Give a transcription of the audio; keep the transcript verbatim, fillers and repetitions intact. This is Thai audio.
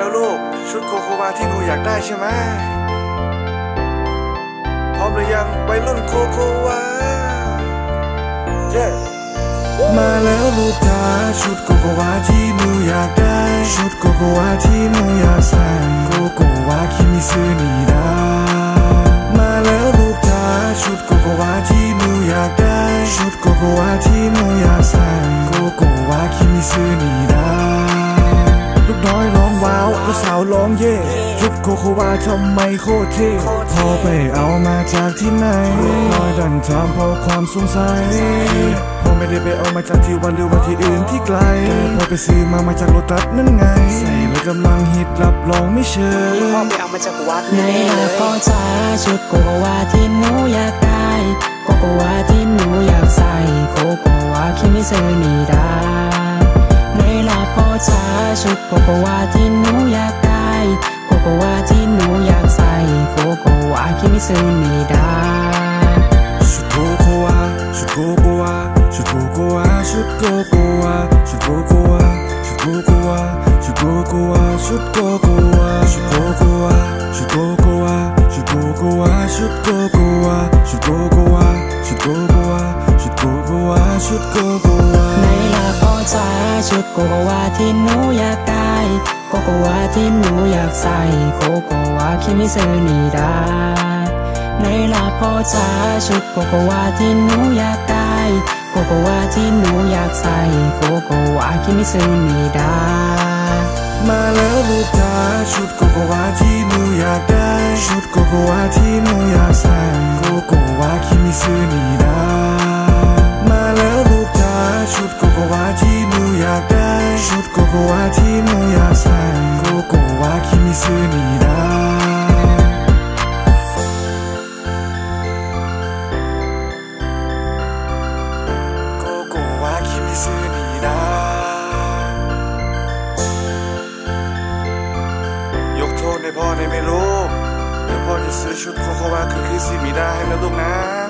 แล้วลูกชุดโกโกวาที่หนูอยากได้ใช่ไหมพร้อมหรือยังวัยรุ่นโกโกวาเย้มาแล้วลูกจ๋าชุดโกโกวาที่หนูอยากได้ชุดโกโกวาที่หนูอยากใส่โกโกวาคิมิซึนิดามาแล้วลูกจ๋าชุดโกโกวาที่หนูอยากได้ชุดโกโกวาที่หนูอยากใส่โกโกวาคิมิซึนิดาลูกน้อยร้องว้าวลูกสาวร้องเย่ชุดโกโกวาทำไมโคตรเท่พอไปเอามาจากที่ไหนน้อยดันถามเพราะความสงสัยพอไม่ได้ไปเอามาจากที่วันหรือว่าที่อื่นที่ไกลพอไปซื้อมามาจากโลตัสนั่นไงใส่แล้วกำลังฮิตรับรองไม่เชื่อพ่อไปเอามาจากวัดในละพ่อจ๋าชุดโกโกวาที่หนูอยากได้โกโกวาที่หนูอยากใส่โกโกวาคิมิซึนิดาในละพ่อจ๋าชุดโกโกวาที่หนูอยากได้โกโกวาที่หนูอยากใส่โกโกวาคิมิซึนิดาชุดโกโกวาชุดโกโกวาชุดโกโกวาชุดโกโกวาชุดโกโกวาชุดโกโกวาชุดโกโกวาชุดโกโกวาชุดโกโกวาชุดโกโกวาชุดโกโกวาชุดโกโกวาชุดโกโกวาชุดโกโกวาชุดโกโกวาชุดโกโกวาในละพ่อจ๋าชุดโกโกวาที่หนูอยากได้โกโกวาที่หนูอยากใส่โกโกวาคิมิซึนิดาในละพ่อจ๋าชุดโกโกวาที่หนูอยากได้โกโกวาที่หนูอยากใส่โกโกวาคิมิซึนิดามาแล้วลูกจ๋าชุดโกโกวาที่หนูอยากได้ชุดโกโกวาที่หนูอยากใส่โกโกวาคิมิซึนิดามาแล้วลูกจ๋าชุดโกโกวาที่หนูอยากได้ชุดโกโกวาที่หนูอยากใส่โกโกวาคิมิซึนิดาโกโกวาคิมิซึนิดายกโทษให้พ่อในไม่รู้เดี๋ยวพ่อจะซื้อชุดโกโกวาคือคิมิซึนิดาให้นะลูกนะ